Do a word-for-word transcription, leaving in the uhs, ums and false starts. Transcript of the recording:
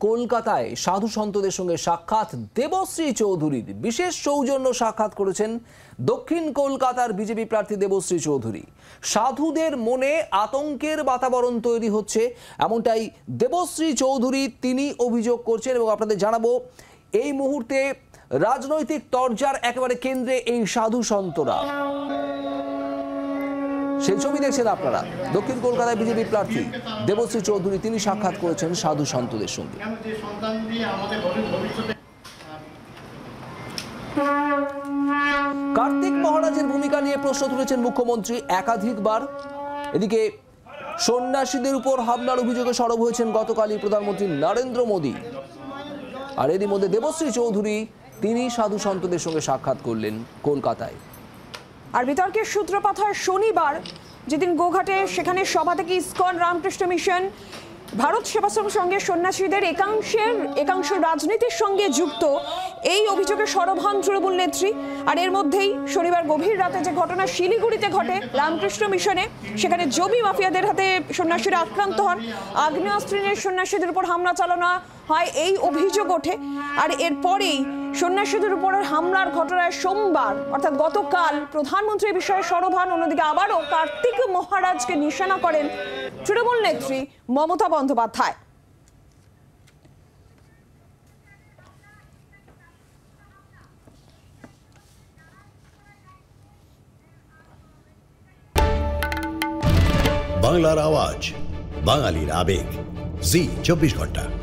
কলকাতায় সাধু সন্তদের সঙ্গে সাক্ষাৎ দেবশ্রী চৌধুরীর। বিশেষ সৌজন্য সাক্ষাৎ করেছেন দক্ষিণ কলকাতার বিজেপি প্রার্থী দেবশ্রী চৌধুরী। সাধুদের মনে আতঙ্কের বাতাবরণ তৈরি হচ্ছে, এমনটাই দেবশ্রী চৌধুরী তিনি অভিযোগ করছেন। এবং আপনাদের জানাবো, এই মুহূর্তে রাজনৈতিক তরজার একেবারে কেন্দ্রে এই সাধু সন্তরা। সেই ছবি দেখছেন আপনারা। দক্ষিণ কলকাতায় বিজেপি প্রার্থী দেবশ্রী চৌধুরী তিনি সাক্ষাৎ করেছেন সাধু সন্তদের সঙ্গে। কার্তিক মহারাজের ভূমিকা নিয়ে প্রশ্ন তুলেছেন মুখ্যমন্ত্রী একাধিকবার। এদিকে সন্ন্যাসীদের উপর হামলার অভিযোগে সরব হয়েছেন গতকালই প্রধানমন্ত্রী নরেন্দ্র মোদী। আর এরই মধ্যে দেবশ্রী চৌধুরী তিনি সাধু সন্তদের সঙ্গে সাক্ষাৎ করলেন কলকাতায়। আর বিতর্কের সূত্রপাত হয় শনিবার, যেদিন গোঘাটে সেখানে সভা থেকে ইসকন রামকৃষ্ণ মিশন ভারত সেবাশ্রম সঙ্গে সন্ন্যাসীদের একাংশের একাংশ রাজনীতির সঙ্গে যুক্ত, এই অভিযোগে সরব হন তৃণমূল নেত্রী। আর এর মধ্যেই শনিবার গভীর রাতে যে ঘটনা শিলিগুড়িতে ঘটে রামকৃষ্ণ মিশনে, সেখানে জমি মাফিয়াদের হাতে সন্ন্যাসীরা আক্রান্ত হন, আগ্নেয়াস্ত্র নিয়ে সন্ন্যাসীদের উপর হামলা চালানো হয়, এই অভিযোগ ওঠে। আর এরপরেই সন্ন্যাসীদের উপর হামলার ঘটনায় সোমবার অর্থাৎ গতকাল প্রধানমন্ত্রী বিষয়ে সরব হন। অন্যদিকে আবারও কার্তিক মহারাজকে নিশানা করেন তৃণমূল নেত্রী মমতা বন্দ্যোপাধ্যায়। বাংলার আওয়াজ, বাঙালির আবেগ, জি চব্বিশ ঘন্টা।